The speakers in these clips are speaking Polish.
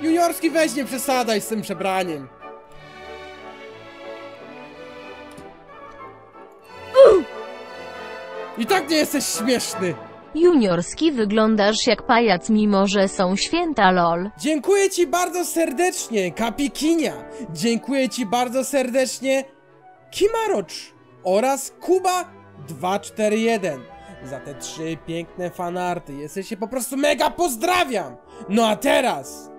Juniorski, weź nie przesadaj z tym przebraniem. I tak nie jesteś śmieszny. Juniorski, wyglądasz jak pajac, mimo że są święta, lol. Dziękuję ci bardzo serdecznie, Kapikinia. Dziękuję ci bardzo serdecznie, Kimarocz oraz Kuba241 za te 3 piękne fanarty. Jesteście po prostu mega, pozdrawiam. No a teraz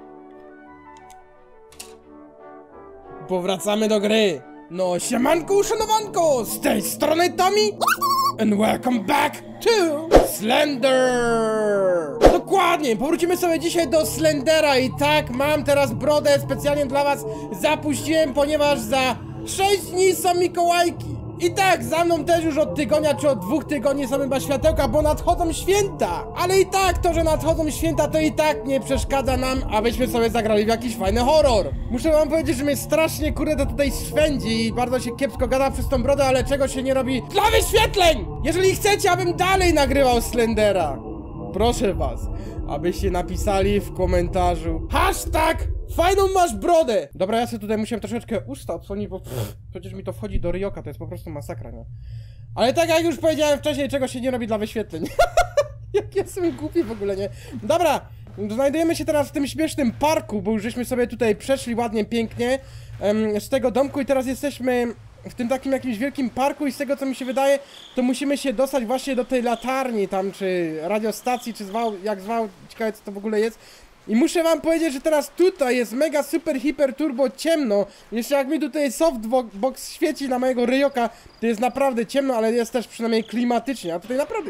powracamy do gry. No siemanko, uszanowanko, z tej strony Tommy and welcome back to Slender. Dokładnie, powrócimy sobie dzisiaj do Slendera. I tak, mam teraz brodę, specjalnie dla was zapuściłem, ponieważ za 6 dni są Mikołajki. I tak, za mną też już od tygodnia czy od 2 tygodni są chyba światełka, bo nadchodzą święta. Ale i tak, to, że nadchodzą święta, to i tak nie przeszkadza nam, abyśmy sobie zagrali w jakiś fajny horror. Muszę wam powiedzieć, że mnie strasznie, kurde, to tutaj swędzi i bardzo się kiepsko gada przez tą brodę, ale czego się nie robi dla wyświetleń! Jeżeli chcecie, abym dalej nagrywał Slendera, proszę was, abyście napisali w komentarzu hashtag fajną masz brodę! Dobra, ja sobie tutaj musiałem troszeczkę usta odsłonić, bo przecież mi to wchodzi do ryoka, to jest po prostu masakra, nie? Ale tak jak już powiedziałem wcześniej, czego się nie robi dla wyświetleń. Jak ja jestem głupi w ogóle, nie? Dobra, znajdujemy się teraz w tym śmiesznym parku, bo już żeśmy sobie tutaj przeszli ładnie, pięknie z tego domku i teraz jesteśmy w tym takim jakimś wielkim parku i z tego co mi się wydaje, to musimy się dostać właśnie do tej latarni tam, czy radiostacji, czy jak zwał, ciekawe co to w ogóle jest. I muszę wam powiedzieć, że teraz tutaj jest mega super hiper turbo ciemno. Jeszcze jak mi tutaj softbox świeci na mojego ryoka, to jest naprawdę ciemno, ale jest też przynajmniej klimatycznie, a tutaj naprawdę...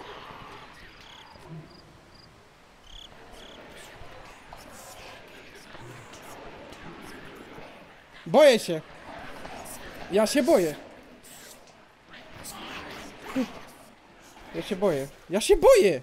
Boję się. Ja się boję. Ja się boję. Ja się boję!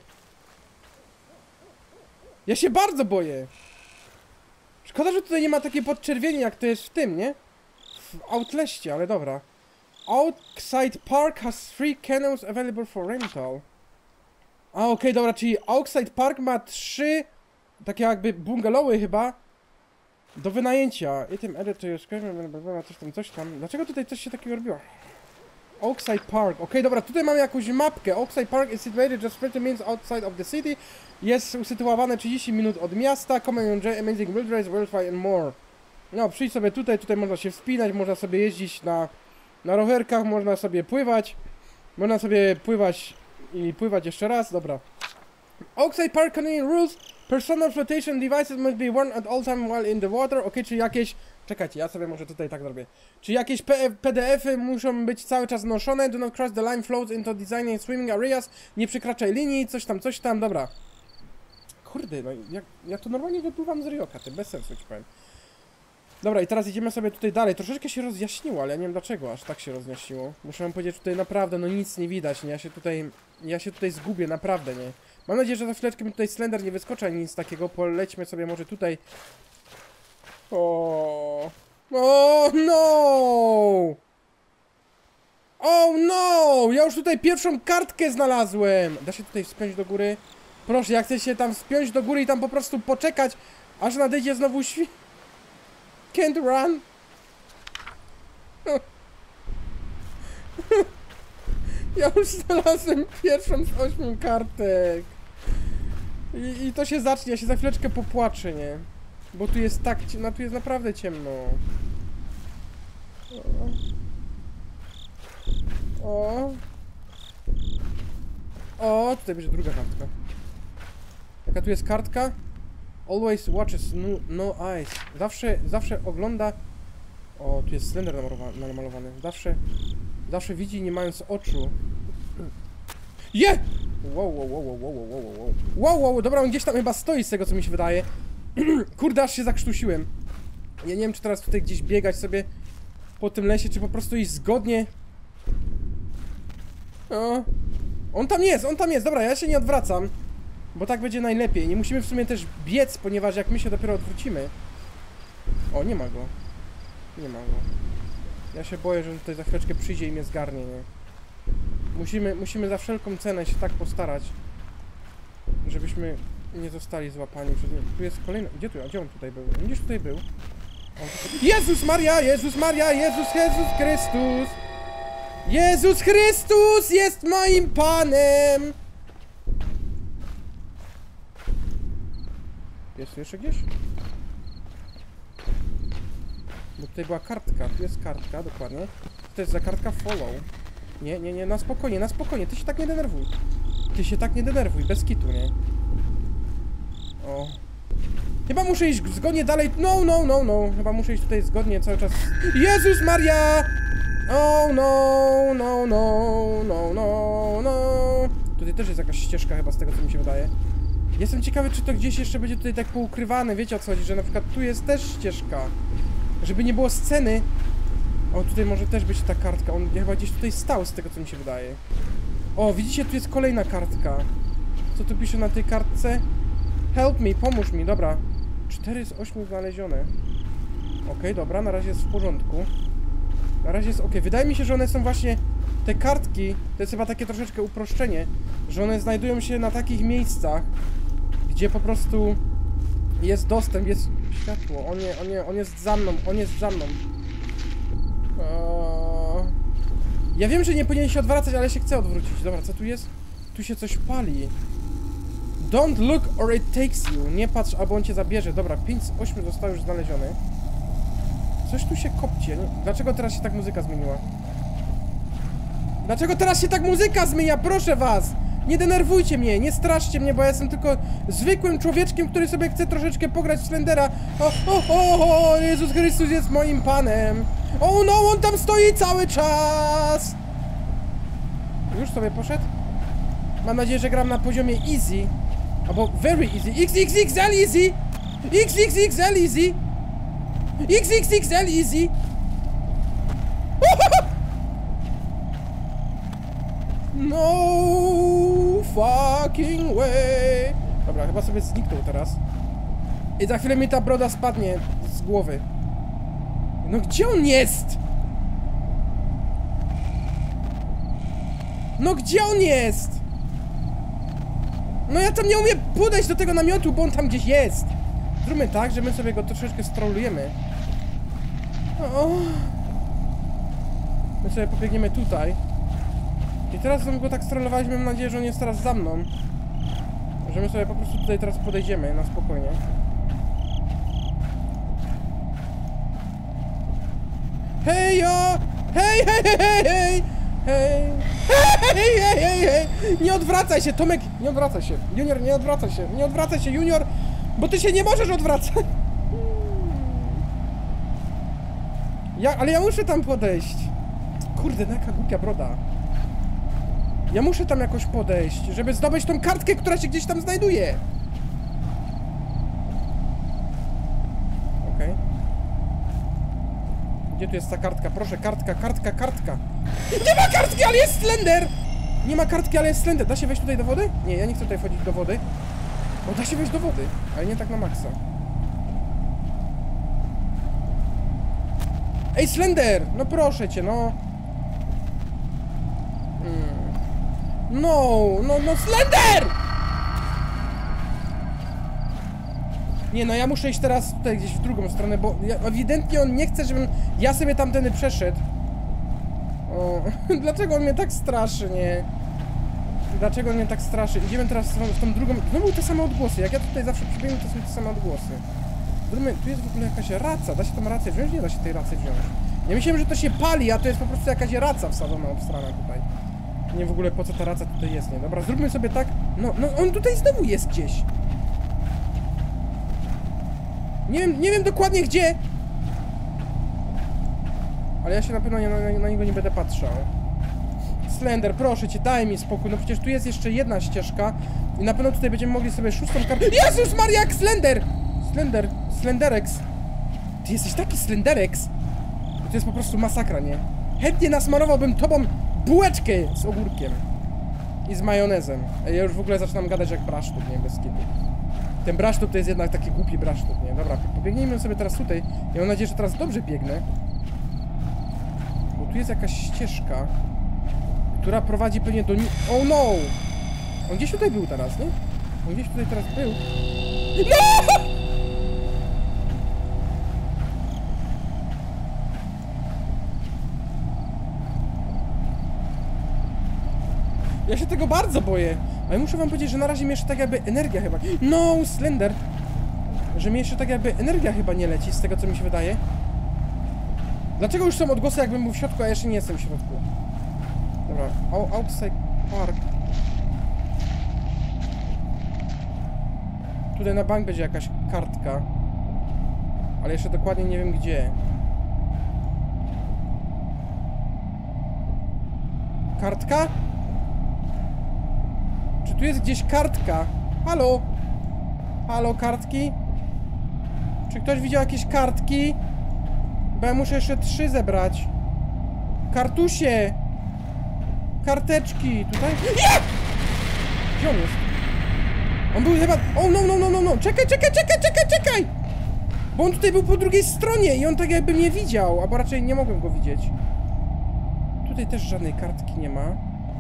Ja się bardzo boję! Szkoda, że tutaj nie ma takiej podczerwieni, jak to jest w tym, nie? W Outlaście, ale dobra. Oakside Park has 3 canoes available for rental. A, okej, dobra, czyli Oakside Park ma 3 takie jakby bungalowy chyba do wynajęcia. Item edit to jest coś tam. Dlaczego tutaj coś się takiego robiło? Oakside Park. Okej, dobra, tutaj mamy jakąś mapkę. Oakside Park is situated just 30 minutes outside of the city. Jest usytuowane 30 minut od miasta. Come and enjoy amazing build race, wildfire and more. No, przyjdź sobie tutaj można się wspinać, można sobie jeździć na rowerkach, można sobie pływać. Można sobie pływać i pływać jeszcze raz, dobra. Oakside Park containing rules. Personal flotation devices must be worn at all time while in the water. Okej, czyli jakieś... Czekajcie, ja sobie może tutaj tak zrobię. Czy jakieś PDF-y muszą być cały czas noszone? Do not cross the line flows into designing swimming areas. Nie przekraczaj linii, coś tam, dobra. Kurde, no ja to normalnie wypływam z ryoka, ty bez sensu ci powiem. Dobra, i teraz idziemy sobie tutaj dalej. Troszeczkę się rozjaśniło, ale ja nie wiem dlaczego aż tak się rozjaśniło. Muszę wam powiedzieć, że tutaj naprawdę no nic nie widać, nie? Ja się tutaj zgubię, naprawdę, nie? Mam nadzieję, że za chwileczkę mi tutaj Slender nie wyskoczy ani nic takiego. Polećmy sobie może tutaj. O no! Oh no! Ja już tutaj pierwszą kartkę znalazłem! Da się tutaj wspiąć do góry? Proszę, ja chcę się tam wspiąć do góry i tam po prostu poczekać, aż nadejdzie znowu Can't run! Ja już znalazłem pierwszą z 8 kartek. I to się zacznie, ja się za chwileczkę popłaczę, nie? Bo tu jest tak, no tu jest naprawdę ciemno. O, tutaj będzie druga kartka. Jaka tu jest kartka? Always watches, no eyes. Zawsze ogląda... O, tu jest Slender namalowany. Zawsze widzi, nie mając oczu. Je! Wow, dobra, on gdzieś tam chyba stoi z tego, co mi się wydaje. Kurde, aż się zakrztusiłem. Ja nie wiem, czy teraz tutaj gdzieś biegać sobie po tym lesie, czy po prostu iść zgodnie. O, on tam jest, dobra, ja się nie odwracam. Bo tak będzie najlepiej. Nie musimy w sumie też biec, ponieważ jak my się dopiero odwrócimy... O, nie ma go. Ja się boję, że tutaj za chwileczkę przyjdzie i mnie zgarnie, nie? Musimy za wszelką cenę się tak postarać, żebyśmy nie zostali złapani przez nie. Tu jest kolejny... Gdzie on tutaj był? On gdzieś tutaj był. Jezus Maria! Jezus Maria! Jezus Chrystus! Jezus Chrystus jest moim Panem! Jest tu jeszcze gdzieś? Bo tutaj była kartka, tu jest kartka, dokładnie. To jest za kartka follow. Nie, na spokojnie, ty się tak nie denerwuj. Ty się tak nie denerwuj, bez kitu, nie? O. Chyba muszę iść zgodnie dalej, no. Chyba muszę iść tutaj zgodnie cały czas. Jezus Maria! Oh no. Tutaj też jest jakaś ścieżka chyba z tego, co mi się wydaje. Jestem ciekawy, czy to gdzieś jeszcze będzie tutaj tak poukrywane, wiecie o co chodzi, że na przykład tu jest też ścieżka. Żeby nie było sceny. O, tutaj może też być ta kartka. On chyba gdzieś tutaj stał, z tego co mi się wydaje. O, widzicie, tu jest kolejna kartka. Co tu pisze na tej kartce? Help me, pomóż mi, dobra. 4 z 8 znalezione. Okej, dobra, na razie jest w porządku. Na razie jest okej. Wydaje mi się, że one są właśnie... Te kartki, to jest chyba takie troszeczkę uproszczenie, że one znajdują się na takich miejscach, gdzie po prostu jest dostęp, jest światło. On jest za mną, Ja wiem, że nie powinien się odwracać, ale się chcę odwrócić. Dobra, co tu jest? Tu się coś pali. Don't look or it takes you. Nie patrz, albo on cię zabierze. Dobra, 5 z 8 zostało już znalezione. Coś tu się kopcie. Dlaczego teraz się tak muzyka zmieniła? Dlaczego teraz się tak muzyka zmienia? Proszę was! Nie denerwujcie mnie, nie straszcie mnie, bo ja jestem tylko zwykłym człowieczkiem, który sobie chce troszeczkę pograć w Slendera. O, Jezus Chrystus jest moim Panem. O no, on tam stoi cały czas! Już sobie poszedł? Mam nadzieję, że gram na poziomie easy. Albo very easy. XXXL easy! XXXL easy! XXXL easy! No fucking way! Dobra, chyba sobie zniknął teraz. I za chwilę mi ta broda spadnie z głowy. No gdzie on jest? No gdzie on jest? No ja tam nie umiem podejść do tego namiotu, bo on tam gdzieś jest. Zróbmy tak, że my sobie go troszeczkę strolujemy. O. My sobie pobiegniemy tutaj. I teraz go tak strollowaliśmy, mam nadzieję, że on jest teraz za mną. Że my sobie po prostu tutaj teraz podejdziemy na spokojnie. Hej yo! Hej! Nie odwracaj się, Tomek! Nie odwracaj się! Junior, nie odwracaj się! Nie odwracaj się, Junior! Bo ty się nie możesz odwracać! Ale ja muszę tam podejść! Kurde, jaka głupia broda! Ja muszę tam jakoś podejść, żeby zdobyć tą kartkę, która się gdzieś tam znajduje! Okej. Gdzie tu jest ta kartka? Proszę, kartka! Nie ma kartki, ale jest Slender! Nie ma kartki, ale jest Slender. Da się wejść tutaj do wody? Nie, ja nie chcę tutaj wchodzić do wody. Bo da się wejść do wody, ale nie tak na maksa. Ej, Slender! No proszę cię, no! No, Slender! Nie, no ja muszę iść teraz tutaj gdzieś w drugą stronę, bo ewidentnie on nie chce, żebym ja sobie tamtędy przeszedł. O, dlaczego on mnie tak straszy, nie? Dlaczego on mnie tak straszy? Idziemy teraz w tą drugą... Znowu te same odgłosy, jak ja tutaj zawsze przybiegnę, to są te same odgłosy. Zróbmy, tu jest w ogóle jakaś raca, da się tą rację wziąć? Nie da się tej racy wziąć. Ja myślałem, że to się pali, a to jest po prostu jakaś raca wsadzona od strony tutaj. Nie w ogóle po co ta raca tutaj jest, nie? Dobra, zróbmy sobie tak... No, on tutaj znowu jest gdzieś. Nie wiem dokładnie gdzie. Ale ja się na pewno na niego nie będę patrzał. Slender, proszę cię, daj mi spokój. No przecież tu jest jeszcze jedna ścieżka. I na pewno tutaj będziemy mogli sobie szóstą kartę... Jezus Maria, jak Slender! Slenderex. Ty jesteś taki Slenderex. To jest po prostu masakra, nie? Chętnie nasmarowałbym tobą bułeczkę z ogórkiem. I z majonezem. Ja już w ogóle zaczynam gadać jak brasztut, nie? Bez kitu. Ten brasztut to jest jednak taki głupi brasztut, nie? Dobra, pobiegnijmy sobie teraz tutaj. Ja mam nadzieję, że teraz dobrze biegnę. Bo tu jest jakaś ścieżka, która prowadzi pewnie do... Oh no! On gdzieś tutaj był teraz, nie? On gdzieś tutaj teraz był. No! Ja się tego bardzo boję. Ale muszę wam powiedzieć, że na razie mi jeszcze tak jakby energia chyba... No, Slender! Że mi jeszcze tak jakby energia chyba nie leci, z tego co mi się wydaje. Dlaczego już są odgłosy, jakbym był w środku, a jeszcze nie jestem w środku? Dobra, outside park. Tutaj na bank będzie jakaś kartka. Ale jeszcze dokładnie nie wiem gdzie. Kartka? Czy tu jest gdzieś kartka? Halo? Halo, kartki? Czy ktoś widział jakieś kartki? Bo ja muszę jeszcze 3 zebrać. Kartusie! Karteczki! Tutaj? Nie! Gdzie on jest? On był chyba... O, no! Czekaj! Bo on tutaj był po drugiej stronie i on tak jakby mnie widział, albo raczej nie mogłem go widzieć. Tutaj też żadnej kartki nie ma.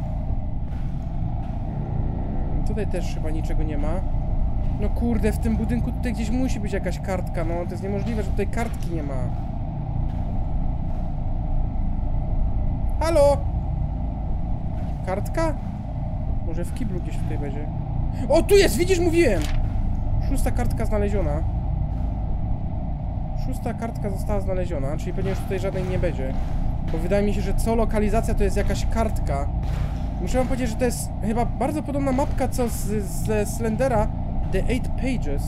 Tutaj też chyba niczego nie ma. No kurde, w tym budynku tutaj gdzieś musi być jakaś kartka, no to jest niemożliwe, że tutaj kartki nie ma. Halo? Kartka? Może w kiblu gdzieś tutaj będzie. O, tu jest, widzisz, mówiłem! 6. kartka znaleziona. 6. kartka została znaleziona, czyli pewnie już tutaj żadnej nie będzie. Bo wydaje mi się, że co lokalizacja to jest jakaś kartka. Muszę wam powiedzieć, że to jest chyba bardzo podobna mapka co ze Slendera The 8 Pages.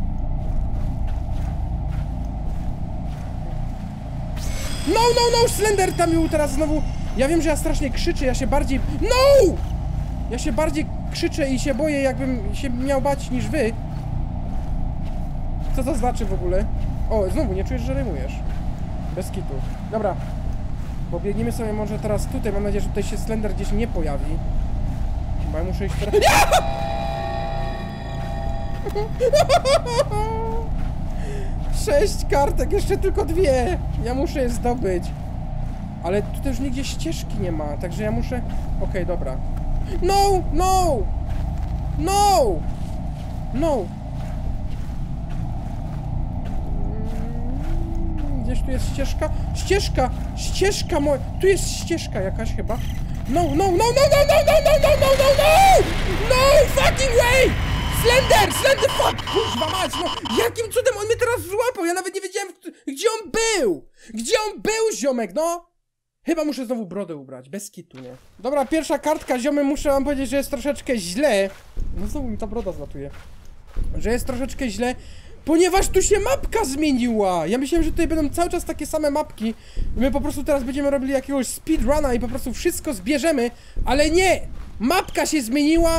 No, Slender tam był teraz znowu. Ja wiem, że ja strasznie krzyczę, ja się bardziej... No! Ja się bardziej krzyczę i się boję, jakbym się miał bać niż wy. Co to znaczy w ogóle? O, znowu, nie czujesz, że rymujesz. Bez kitu. Dobra. Bo biegniemy sobie może teraz tutaj. Mam nadzieję, że tutaj się Slender gdzieś nie pojawi. Bo ja muszę iść teraz... 6 kartek, jeszcze tylko 2. Ja muszę je zdobyć. Ale tutaj już nigdzie ścieżki nie ma, także ja muszę... Okej, dobra. No! Gdzieś tu jest ścieżka? Ścieżka moja... Tu jest ścieżka jakaś chyba. No fucking way! Slender, fuck! Kurwa mać, no! Jakim cudem on mnie teraz złapał? Ja nawet nie wiedziałem, gdzie on był! Gdzie on był, ziomek, no! Chyba muszę znowu brodę ubrać, bez kitu, nie? Dobra, pierwsza kartka, ziomy, muszę wam powiedzieć, że jest troszeczkę źle. No znowu mi ta broda zlatuje. Że jest troszeczkę źle, ponieważ tu się mapka zmieniła! Ja myślałem, że tutaj będą cały czas takie same mapki i my po prostu teraz będziemy robili jakiegoś speedruna i po prostu wszystko zbierzemy, ale nie! Mapka się zmieniła!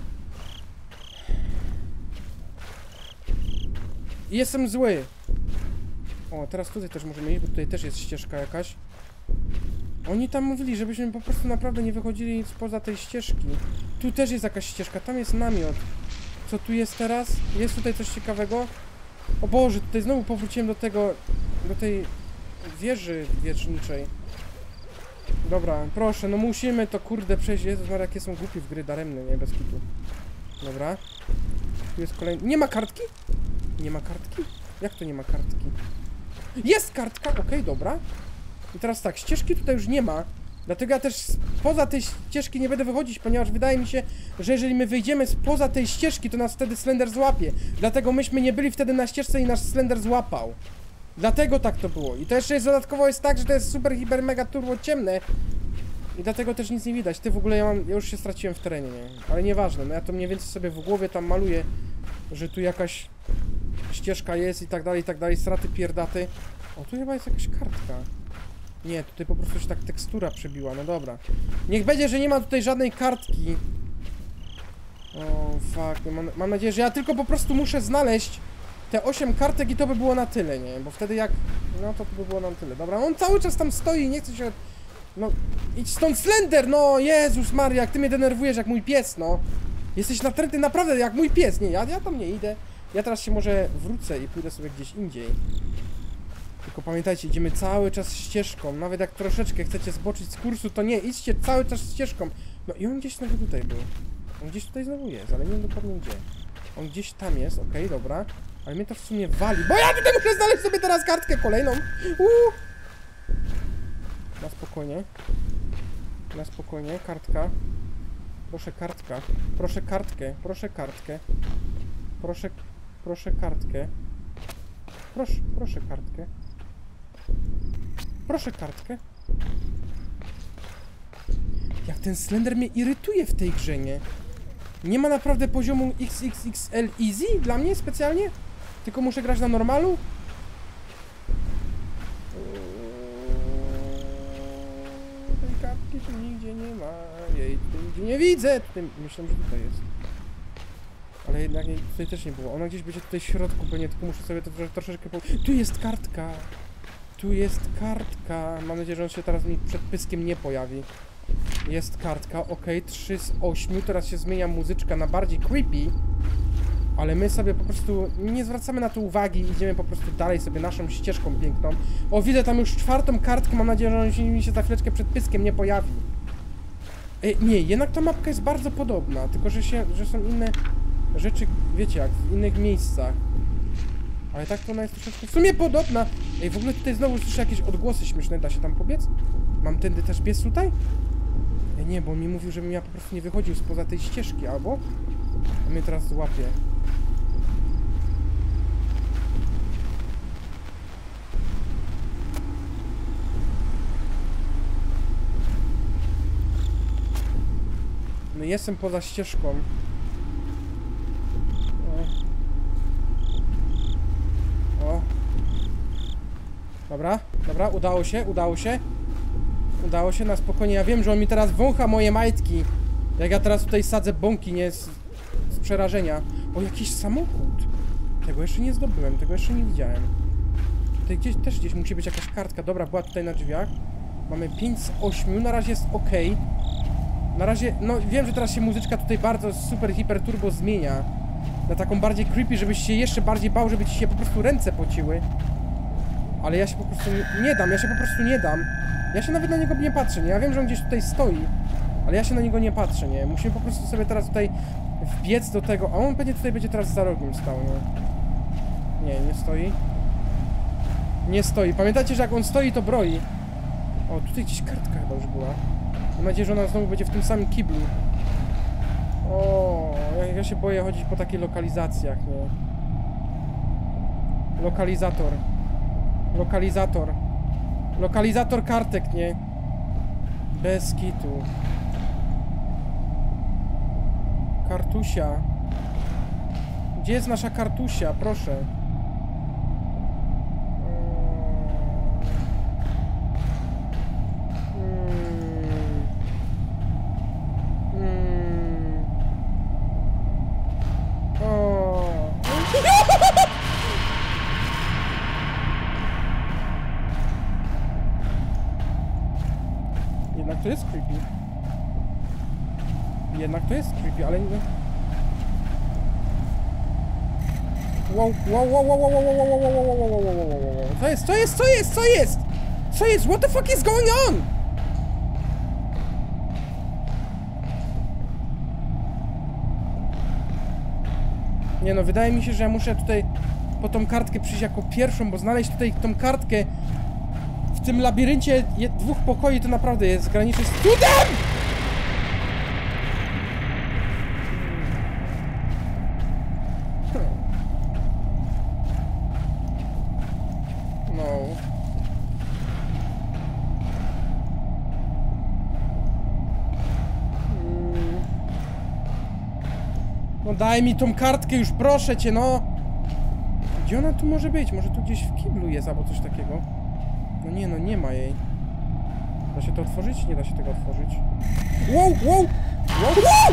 I jestem zły. O, teraz tutaj też możemy iść, bo tutaj też jest ścieżka jakaś. Oni tam mówili, żebyśmy po prostu naprawdę nie wychodzili spoza tej ścieżki. Tu też jest jakaś ścieżka, tam jest namiot. Co tu jest teraz? Jest tutaj coś ciekawego? O Boże, tutaj znowu powróciłem do tego... do tej wieży wierzchniczej. Dobra, proszę, no musimy to kurde przejść. Jezus Maria, jakie są głupie w gry daremne, nie? Bez kitu. Dobra. Tu jest kolejny... Nie ma kartki? Nie ma kartki? Jak to nie ma kartki? Jest kartka! Okej, dobra. I teraz tak, ścieżki tutaj już nie ma. Dlatego ja też spoza tej ścieżki nie będę wychodzić, ponieważ wydaje mi się, że jeżeli my wyjdziemy spoza tej ścieżki, to nas wtedy Slender złapie. Dlatego myśmy nie byli wtedy na ścieżce i nasz Slender złapał. Dlatego tak to było. I to jeszcze jest dodatkowo jest tak, że to jest super, hiper, mega, turbo ciemne. I dlatego też nic nie widać. Ty w ogóle ja już się straciłem w terenie, nie? Ale nieważne, no ja to mniej więcej sobie w głowie tam maluję, że tu jakaś ścieżka jest i tak dalej, straty pierdaty. O, tu chyba jest jakaś kartka. Nie, tutaj po prostu się tak tekstura przebiła, no dobra. Niech będzie, że nie ma tutaj żadnej kartki. O, fuck, mam nadzieję, że ja tylko po prostu muszę znaleźć te 8 kartek i to by było na tyle, nie? Bo wtedy jak... no to by było na tyle. Dobra, on cały czas tam stoi i nie chce się... No, idź stąd, Slender, no! Jezus Maria, jak ty mnie denerwujesz jak mój pies, no! Jesteś natrętny naprawdę jak mój pies, nie? Ja tam nie idę. Ja teraz się może wrócę i pójdę sobie gdzieś indziej. Tylko pamiętajcie, idziemy cały czas ścieżką. Nawet jak troszeczkę chcecie zboczyć z kursu, to nie, idźcie cały czas ścieżką. No i on gdzieś nawet tutaj był. On gdzieś tutaj znowu jest, ale nie wiem dokładnie gdzie. On gdzieś tam jest, okej, dobra. Ale mnie to w sumie wali, bo ja tutaj muszę znaleźć sobie teraz kartkę kolejną. Na spokojnie. Na spokojnie, kartka. Proszę kartka. Proszę kartkę, proszę kartkę. Proszę kartkę. Proszę kartkę. Proszę kartkę. Jak ten Slender mnie irytuje w tej grze, nie? Nie ma naprawdę poziomu XXXL Easy dla mnie specjalnie? Tylko muszę grać na normalu? Tej kartki tu nigdzie nie ma. Jej tutaj nigdzie nie widzę. Tutaj, myślę, że tutaj jest. Ale jednak jej tutaj też nie było. Ona gdzieś będzie tutaj w środku, bo nie, tylko muszę sobie to troszeczkę... Tu jest kartka! Tu jest kartka! Mam nadzieję, że on się teraz mi przed pyskiem nie pojawi. Jest kartka, ok, 3 z 8. Teraz się zmienia muzyczka na bardziej creepy. Ale my sobie po prostu nie zwracamy na to uwagi. Idziemy po prostu dalej sobie naszą ścieżką piękną. O, widzę tam już 4. kartkę. Mam nadzieję, że on mi się za chwileczkę przed pyskiem nie pojawi. Nie, jednak ta mapka jest bardzo podobna. Tylko, że są inne rzeczy, wiecie jak, w innych miejscach. Ale tak to ona jest troszeczkę w sumie podobna. W ogóle tutaj znowu słyszę jakieś odgłosy śmieszne. Da się tam pobiec? Mam tędy też biec tutaj? Nie, bo on mi mówił, żebym ja po prostu nie wychodził spoza tej ścieżki, albo? On mnie teraz złapie. No jestem poza ścieżką. O. Dobra, dobra, udało się, udało się. Udało się, na spokojnie. Ja wiem, że on mi teraz wącha moje majtki. Jak ja teraz tutaj sadzę bąki, nie z przerażenia. O, jakiś samochód. Tego jeszcze nie zdobyłem, tego jeszcze nie widziałem. Tutaj gdzieś musi być jakaś kartka. Dobra, była tutaj na drzwiach. Mamy 5 z 8, na razie jest ok. Na razie, no wiem, że teraz się muzyczka tutaj bardzo super, hiper turbo zmienia. Na taką bardziej creepy, żebyś się jeszcze bardziej bał, żeby ci się po prostu ręce pociły. Ale ja się po prostu nie dam, ja się po prostu nie dam. Ja się nawet na niego nie patrzę, nie? Ja wiem, że on gdzieś tutaj stoi, ale ja się na niego nie patrzę, nie? Musimy po prostu sobie teraz tutaj wbiec do tego, a on pewnie tutaj będzie teraz za rogiem stał, nie? Nie stoi. Nie stoi. Pamiętajcie, że jak on stoi, to broi. O, tutaj gdzieś kartka chyba już była. Mam nadzieję, że ona znowu będzie w tym samym kiblu. O, ja się boję chodzić po takich lokalizacjach, nie? Lokalizator. Lokalizator. Lokalizator kartek, nie? Bez kitu. Kartusia. Gdzie jest nasza kartusia? Proszę. Jednak to jest creepy. Jednak to jest creepy, ale nie... Wow, wow, wow, wow, wow, wow, wow, wow, wow, wow, wow, wow, wow, wow. Co jest? Co jest? Co jest? Co jest? Co jest? What the fuck is going on? Nie no, wydaje mi się, że ja muszę tutaj po tą kartkę przyjść jako pierwszą, bo znaleźć tutaj tą kartkę w tym labiryncie 2 pokoi to naprawdę jest graniczy z cudem! No. No daj mi tą kartkę już, proszę cię, no! Gdzie ona tu może być? Może tu gdzieś w kiblu jest albo coś takiego? No nie, no nie ma jej. Da się to otworzyć? Nie da się tego otworzyć. Wow, wow! Wow, wow!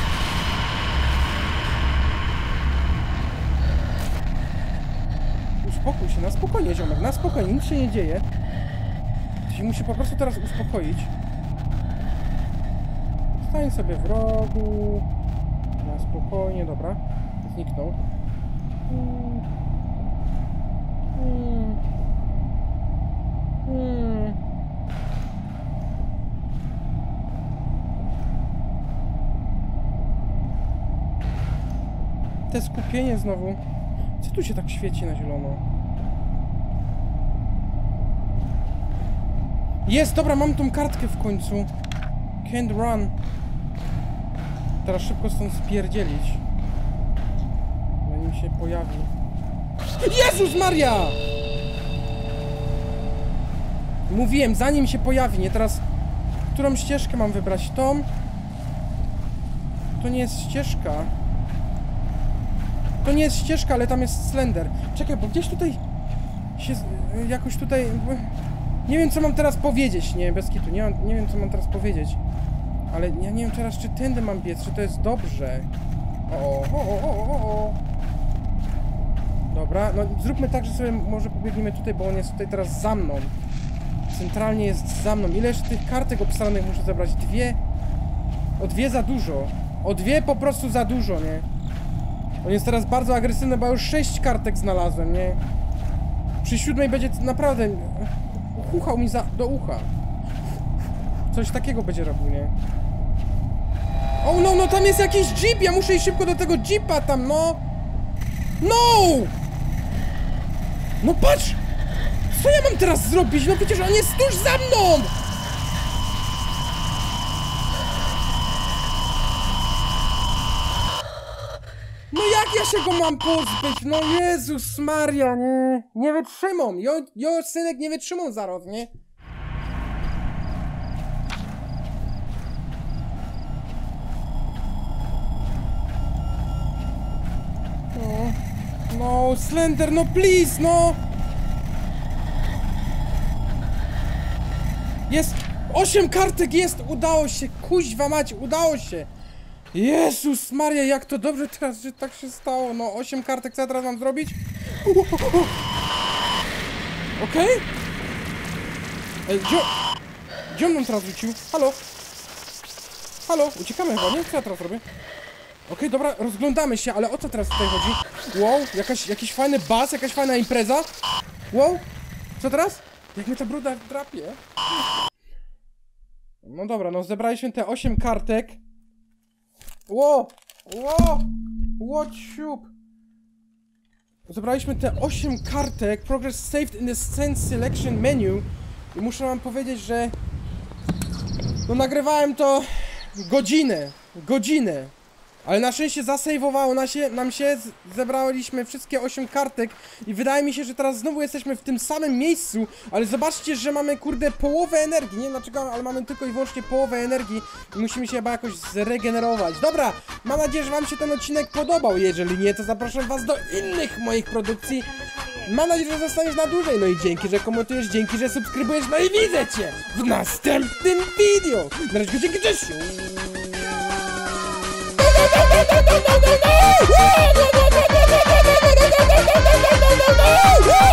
Uspokój się, na spokojnie, ziomek, na spokojnie, nic się nie dzieje. Ty się musi po prostu teraz uspokoić. Stań sobie w rogu. Na spokojnie, dobra. Zniknął. Te skupienie znowu. Co tu się tak świeci na zielono? Jest, dobra, mam tą kartkę w końcu. Can't run. Teraz szybko stąd spierdzielić. Zanim się pojawi. Jezus Maria! Mówiłem, zanim się pojawi, nie? Teraz... Którą ścieżkę mam wybrać? Tą? To nie jest ścieżka. To nie jest ścieżka, ale tam jest Slender. Czekaj, bo gdzieś tutaj... się... jakoś tutaj... Nie wiem, co mam teraz powiedzieć, nie? Bez kitu. Nie wiem, co mam teraz powiedzieć. Ale ja nie wiem teraz, czy tędy mam biec, czy to jest dobrze. O. Dobra, no zróbmy tak, że sobie może pobiegniemy tutaj, bo on jest tutaj teraz za mną. Centralnie jest za mną. Ile jeszcze tych kartek obsranych muszę zebrać? 2? O 2 za dużo. O 2 po prostu za dużo, nie? On jest teraz bardzo agresywny, bo już 6 kartek znalazłem, nie? Przy 7 będzie naprawdę... Uchał mi do ucha. Coś takiego będzie robił, nie? O no, tam jest jakiś jeep! Ja muszę iść szybko do tego jeepa tam, no! No! No patrz! Co ja mam teraz zrobić? No przecież on jest tuż za mną! No jak ja się go mam pozbyć? No Jezus Maria, nie! Nie wytrzymam! Jo synek nie wytrzymał zaraz, nie? No, Slender, no please, no! Jest! 8 kartek jest! Udało się! Kuźwa mać, udało się! Jezus Maria, jak to dobrze teraz, że tak się stało. No, 8 kartek, co ja teraz mam zrobić? Okej? Gdzie on nam teraz rzucił? Halo? Halo? Uciekamy chyba, nie? Co ja teraz robię? Okej, dobra, rozglądamy się, ale o co teraz tutaj chodzi? Wow, jakiś fajny bas, jakaś fajna impreza? Wow, co teraz? Jak mnie ta bruda drapie? No dobra, no zebraliśmy te 8 kartek. Ciup. Zebraliśmy te 8 kartek. Progress saved in the scene selection menu. I muszę wam powiedzieć, że... No nagrywałem to... Godzinę. Ale na szczęście zasejwowało nam się, zebraliśmy wszystkie 8 kartek i wydaje mi się, że teraz znowu jesteśmy w tym samym miejscu, ale zobaczcie, że mamy kurde połowę energii, nie wiem dlaczego, ale mamy tylko i wyłącznie połowę energii i musimy się chyba jakoś zregenerować. Dobra, mam nadzieję, że wam się ten odcinek podobał, jeżeli nie, to zapraszam was do innych moich produkcji. Mam nadzieję, że zostaniesz na dłużej, no i dzięki, że komentujesz, dzięki, że subskrybujesz, no i widzę cię w następnym video. Na razie, dzięki, cześć! No!